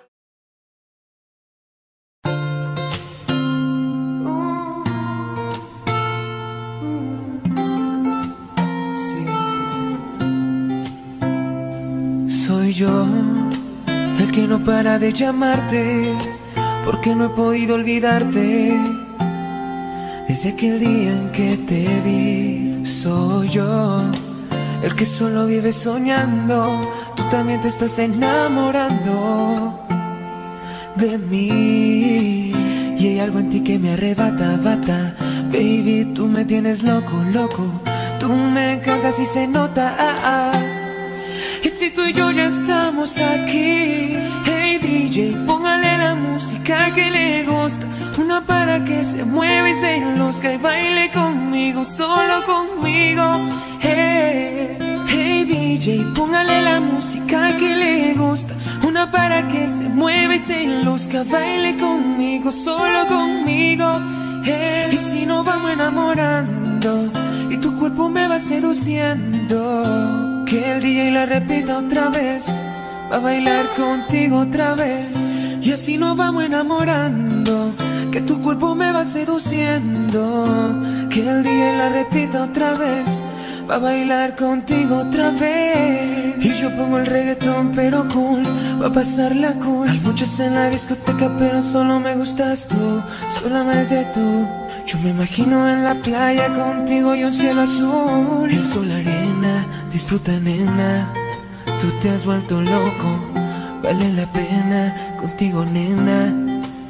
Soy yo el que no para de llamarte, porque no he podido olvidarte desde aquel día en que te vi. Soy yo el que solo vive soñando, tú también te estás enamorando de mí. Y hay algo en ti que me arrebata, bata. Baby, tú me tienes loco, loco. Tú me encantas y se nota, ah, ah. Y si tú y yo ya estamos aquí, hey D J, póngale la música que le gusta, una para que se mueva y se enlozca y baile conmigo, solo conmigo. Hey, hey D J, póngale la música que le gusta, una para que se mueva y se enlozca, baile conmigo, solo conmigo. Hey, y si nos vamos enamorando y tu cuerpo me va seduciendo, que el D J la repita otra vez, va a bailar contigo otra vez. Y así nos vamos enamorando, que tu cuerpo me va seduciendo, que el D J la repita otra vez, va a bailar contigo otra vez. Y yo pongo el reggaetón pero cool, va a pasarla cool. Hay muchas en la discoteca pero solo me gustas tú, solamente tú. Yo me imagino en la playa contigo y un cielo azul, el sol, arena, disfruta nena. Tú te has vuelto loco, vale la pena contigo nena.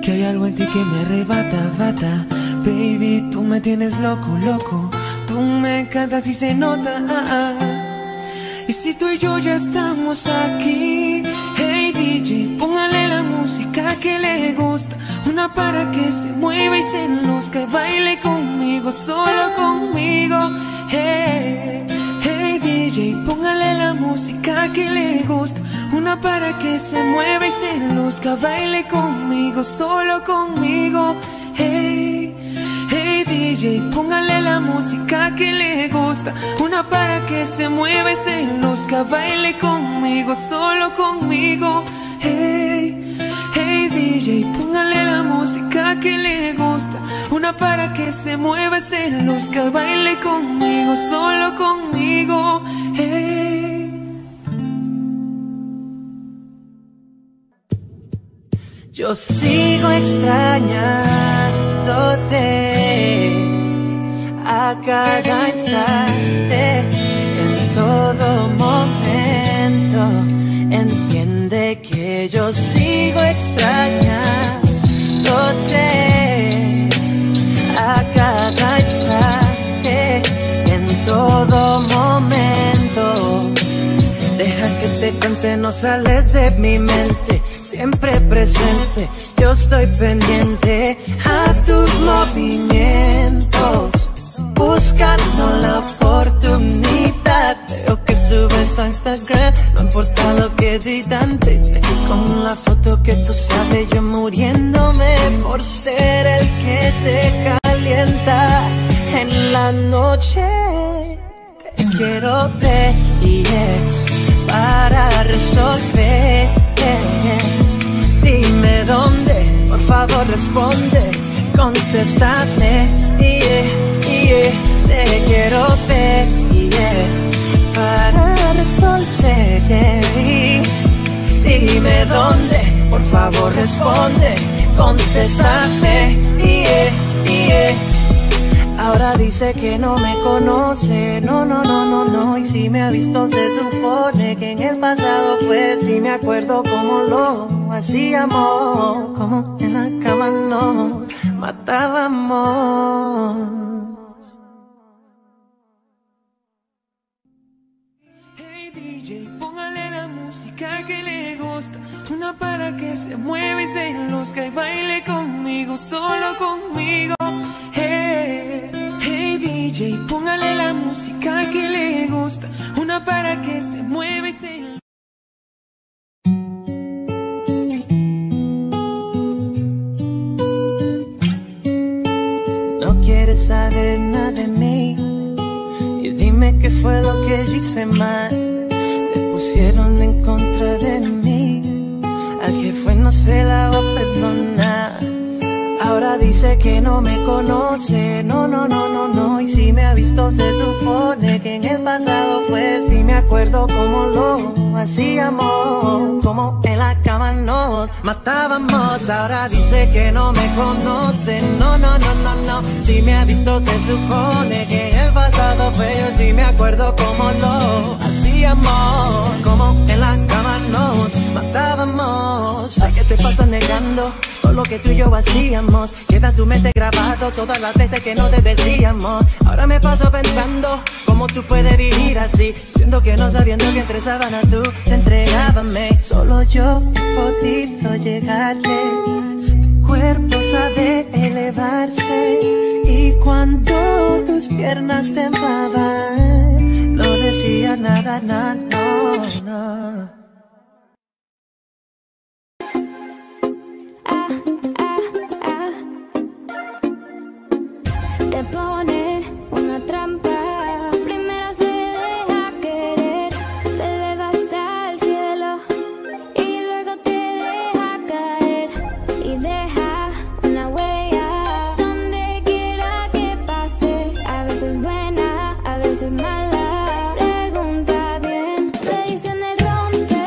que hay algo en ti que me arrebata, bata. Baby, tú me tienes loco, loco. Tú me encantas y se nota, ah, ah. Y si tú y yo ya estamos aquí, hey D J, póngale la música que le gusta, una para que se mueva y se enluzca y baile conmigo, solo conmigo. Hey, hey D J, póngale la música que le gusta, una para que se mueva y se enluzca, baile conmigo, solo conmigo. Hey, hey D J, póngale la música que le gusta, una para que se mueva y se enluzca, baile conmigo, solo conmigo. Hey, hey D J, póngale la música que le gusta, una para que se mueva y se enluzca, baile conmigo, solo conmigo. Hey. Yo sigo extrañándote a cada instante, en todo momento. Entiende que yo sigo extrañándote a cada instante, en todo momento. Deja que te cuente, no sales de mi mente, siempre presente, yo estoy pendiente a tus movimientos, buscando la oportunidad. Veo que subes a Instagram, no importa lo que digan, con la foto que tú sabes, yo muriéndome por ser el que te calienta en la noche. Te quiero ver, yeah, para resolver. Dime dónde, por favor responde, contéstame, yeah, yeah. Te quiero ver, yeah, para resolver, yeah. Dime dónde, por favor responde, contéstame, yeah, yeah. Ahora dice que no me conoce, no, no, no, no, no. Y si me ha visto se supone que en el pasado fue. Si me acuerdo cómo lo hacíamos, como en la cama nos matábamos. Hey D J, póngale la música que le gusta, una para que se mueva y se enluzca y baile conmigo, solo conmigo. Hey, hey D J, póngale la música que le gusta, una para que se mueva y se enluzca. No quieres saber nada de mí, y dime qué fue lo que yo hice mal. Te pusieron en contra de mí, al que fue no se la va a perdonar. Ahora dice que no me conoce, no, no, no, no, no. Y si me ha visto se supone que en el pasado fue. Si me acuerdo cómo lo hacíamos, como en la cama nos matábamos. Ahora dice que no me conoce, no, no, no, no, no. Si me ha visto se supone que en el pasado fue. Yo sí me acuerdo cómo lo hacíamos, como en la cama nos matábamos. Ay, ¿qué te pasa negando todo lo que tú y yo hacíamos? Queda en tu mente grabado todas las veces que no te decíamos. Ahora me paso pensando cómo tú puedes vivir así, siendo que no sabiendo que entre sábanas tú te entregábame. Solo yo he podido llegarle, tu cuerpo sabe elevarse, y cuando tus piernas temblaban no decía nada, nada, no, no. Te pone una trampa, primero se deja querer, te eleva hasta el cielo y luego te deja caer y deja una huella donde quiera que pase, a veces buena, a veces mala. Pregunta bien, le dicen el rompe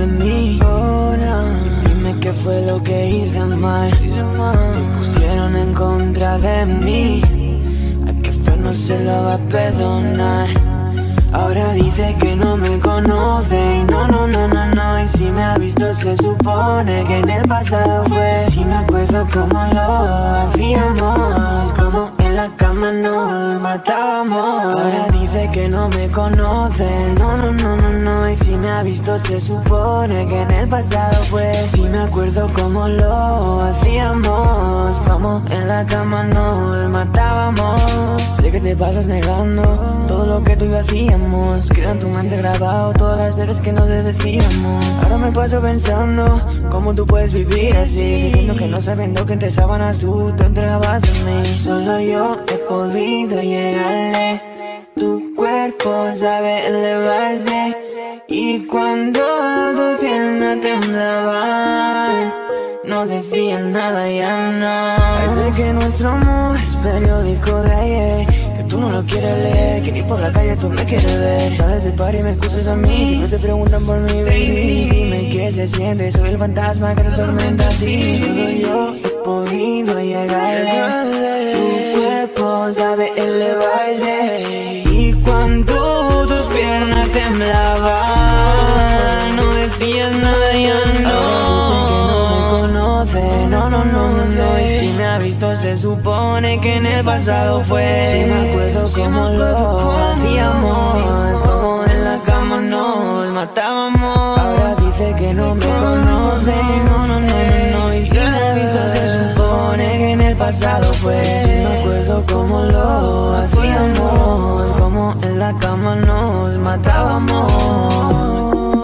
de mí. Oh, no. Dime qué fue lo que hice mal. Me pusieron en contra de mí. A que fue no se lo va a perdonar. Ahora dice que no me conoce y no, no, no, no, no. Y si me ha visto se supone que en el pasado fue. Si me acuerdo cómo lo hacíamos, como en la cama nos matábamos. Ahora dice que no me conoce, no, no, no, no, no. Y si me ha visto se supone que en el pasado fue. Si me acuerdo cómo lo hacíamos, como en la cama nos matábamos. Sé que te pasas negando todo lo que tú y yo hacíamos. Queda en tu mente grabado todas las veces que nos desvestíamos. Ahora me paso pensando cómo tú puedes vivir así, diciendo que no sabiendo que entre sábanas tú te entregabas a mí. Solo yo he podido llegarle. Tu cuerpo sabe elevarse. Y cuando tus piernas temblaban, no decían nada, ya no. Parece que nuestro amor es periódico de ayer. Tú no lo quieres leer, que ni por la calle tú me quieres ver. Sales del party y me excusas a mí, si no te preguntan por mi baby. Dime qué se siente, soy el fantasma que te atormenta a ti. Solo yo he podido llegarle. Tu cuerpo sabe elevarse. Y cuando tus piernas temblaban, no decías nada, ya no. No, no, no, no. Y si me ha visto se supone que en el pasado fue. Si me acuerdo cómo lo hacíamos, como en la cama nos matábamos. Ahora dice que no me conoce, no, no, no, no, no. Y si me ha visto se supone que en el pasado fue. Si me acuerdo cómo lo hacíamos, como en la cama nos matábamos.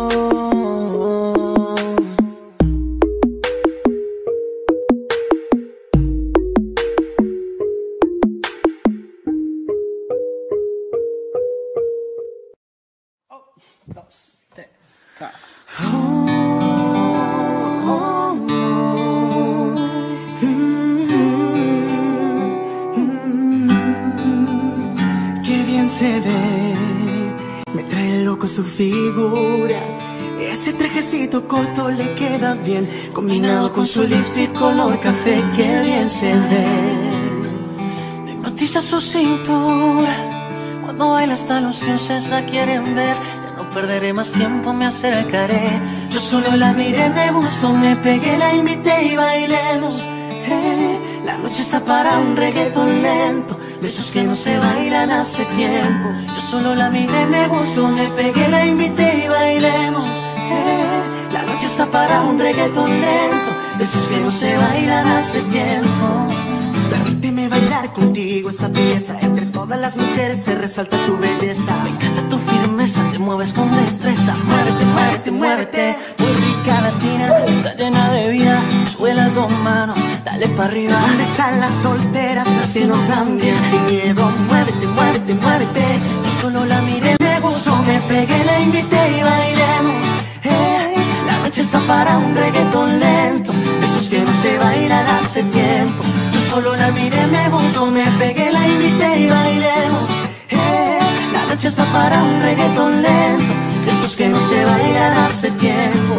Dos, tres, qué bien se ve, me trae loco su figura. Ese trajecito corto le queda bien, combinado con su lipstick color café, qué bien se ve. Me hipnotiza su cintura, cuando baila hasta los dioses la quieren ver. No perderé más tiempo, me acercaré. Yo solo la miré, me gustó, me pegué, la invité y bailemos. Eh, la noche está para un reggaetón lento, de esos que no se bailan hace tiempo. Yo solo la miré, me gustó, me pegué, la invité y bailemos. Eh, la noche está para un reggaetón lento, de esos que no se bailan hace tiempo. Permíteme bailar contigo esta pieza, entre todas las mujeres se resalta tu belleza. Me encanta tu firmeza, te mueves con destreza. Muévete, muévete, muévete, muy rica latina, está llena de vida, sube las dos manos, dale pa' arriba. ¿Dónde están las solteras, las que no cambian sin miedo? Muévete, muévete, muévete. Yo solo la miré, me gustó, me pegué, la invité y bailemos. Hey, la noche está para un reggaetón lento, de esos que no se bailan hace tiempo. Solo la miré, me gustó, me pegué, la invité y bailemos. Eh, la noche está para un reggaetón lento, de esos que no se bailan hace tiempo.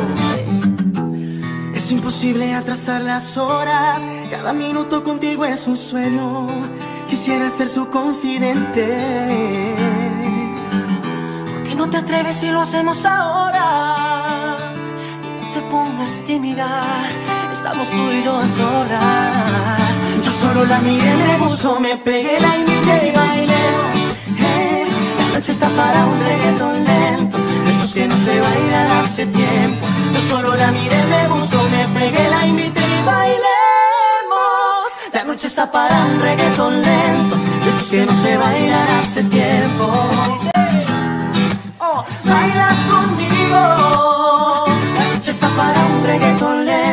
Es imposible atrasar las horas, cada minuto contigo es un sueño. Quisiera ser su confidente. ¿Por qué no te atreves si lo hacemos ahora? No te pongas tímida, estamos tú y yo a solas. Yo solo la miré, me gustó, me pegué, la invité y bailemos. Hey, la noche está para un reggaetón lento, de esos que no se bailan hace tiempo. Yo solo la miré, me gustó, me pegué, la invité y bailemos. La noche está para un reggaetón lento, de esos que no se bailan hace tiempo. Oh, baila conmigo. La noche está para un reggaetón lento,